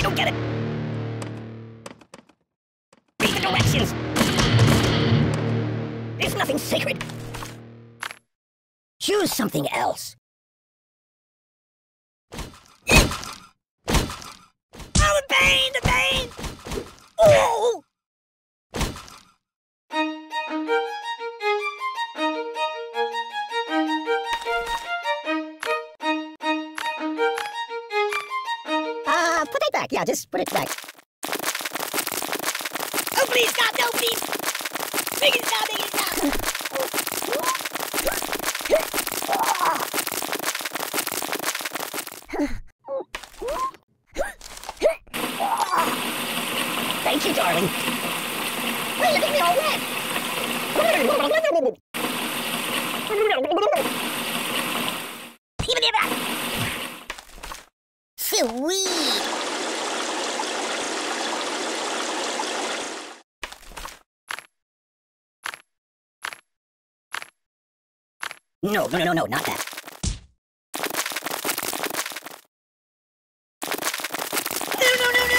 don't get it. Read the directions. There's nothing sacred. Choose something else. Oh, the pain! The pain! Oh! Put it back. Yeah, just put it back. Oh, please, God, no, please! Make it stop, make it stop! Thank you, darling. Wait, look at me all wet! Sweet! No, not that. No!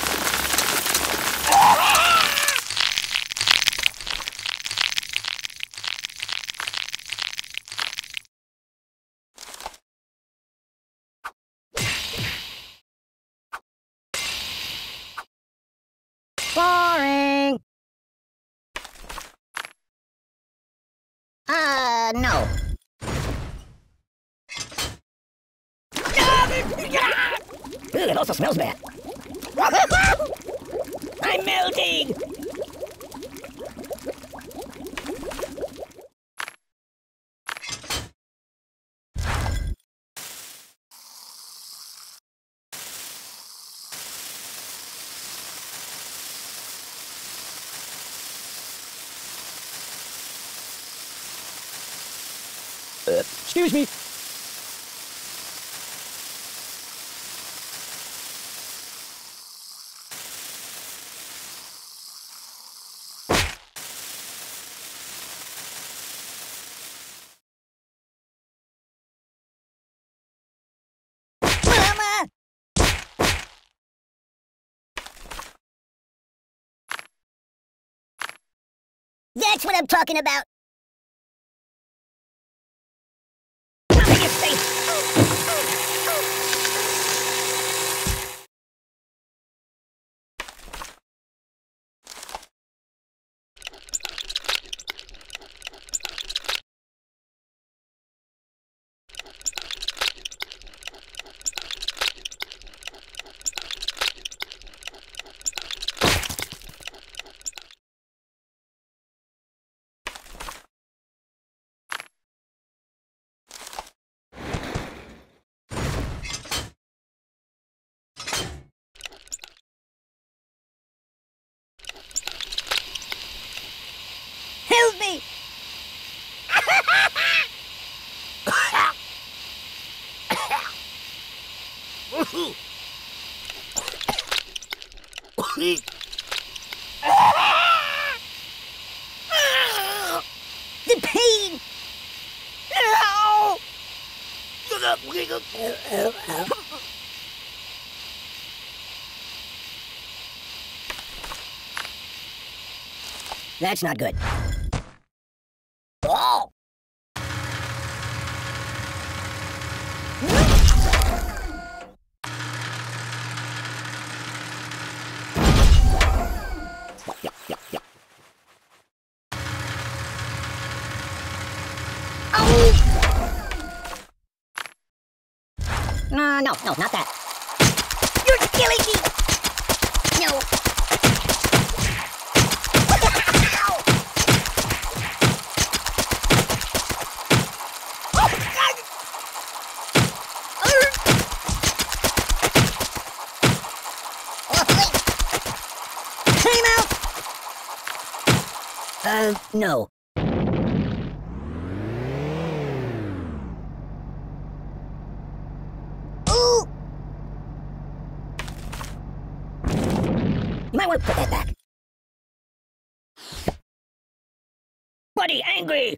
Boring! No. Ooh, it also smells bad. I'm melting! Excuse me. Mama! That's what I'm talking about. Nothing is safe. Help me! The pain! That's not good. Oh! No, not that. You're killing me! No. No. Ooh! You might want to put that back. Buddy, angry!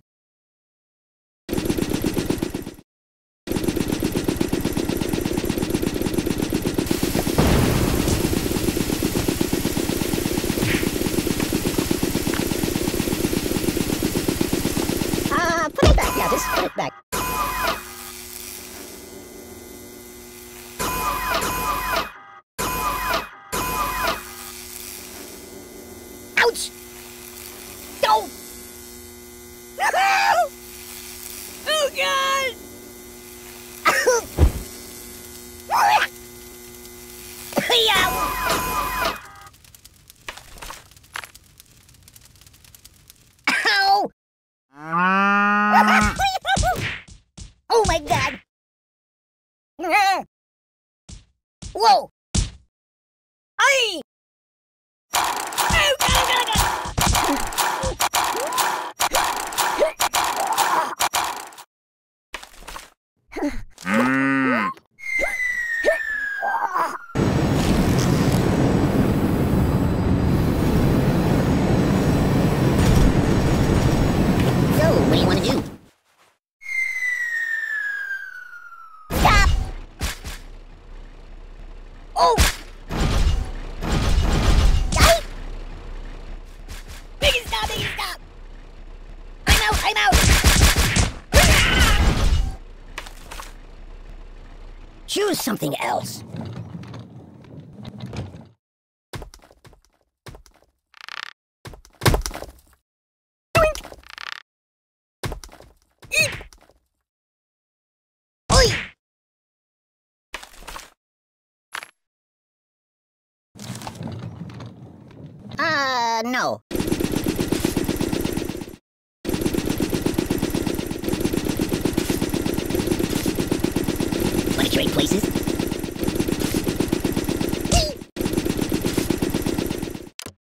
Whoa! Aye! Oh, So, what do you want to do? Stop! Oh! Aye! Make it stop! Make it stop! I'm out! I'm out! Choose something else. Oi! No. Want to trade places?